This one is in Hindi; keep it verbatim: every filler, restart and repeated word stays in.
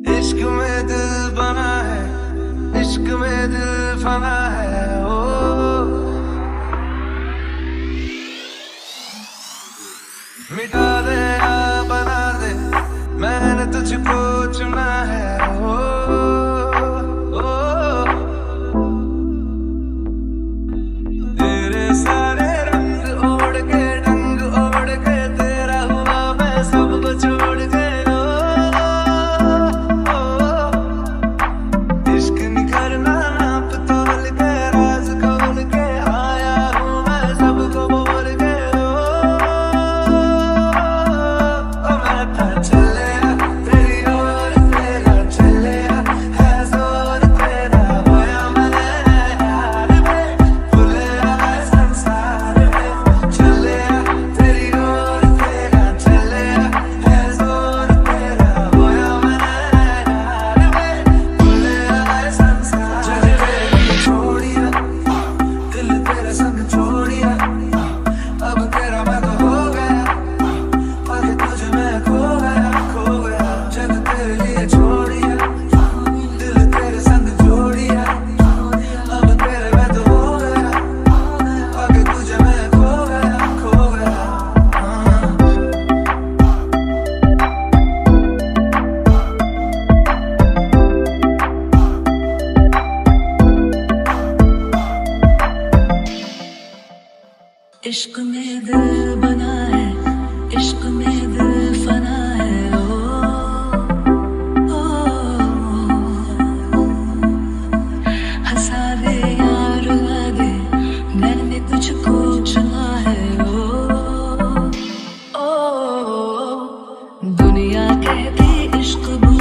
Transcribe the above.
इश्क में दिल बना है, इश्क में दिल फना है। ओ मिटा दे या बना दे, मैंने तुझको चुना है। ओ ओ तेरे सारे रंग ओढ़ के, रंग ओढ़ के तेरा हुआ मैं सबको छोड़ के। इश्क निखरना नाप तोल के, राज खोल के आया हूँ मैं सबको बोल के। ओ मैं था चले तेरी ओर, तेरा चले है जोर तेरा, होया मैं यार में, भूले है संसार में। चले तेरी ओर, तेरा चले है जोर तेरा, होया मैं यार में, भूले है संसार। जग तेरी छोड़िया, दिल तेरे संग छोड़िया, अब तेरा मैं तो हो गया, आगे तुझे मैं खो गया, खो गया। जग तेरे लिए छोड़िया, दिल तेरे संग जोड़िया, अब तेरे मैं तो हो गया, आगे तुझे मैं खो गया, खो गया। हाँ। इश्क में दिल बना है, इश्क में दिल फना है। ओ, ओ, हंसा दे या रुला दे, मैंने तुझको चुना है। ओ, ओ, दुनिया कहती इश्क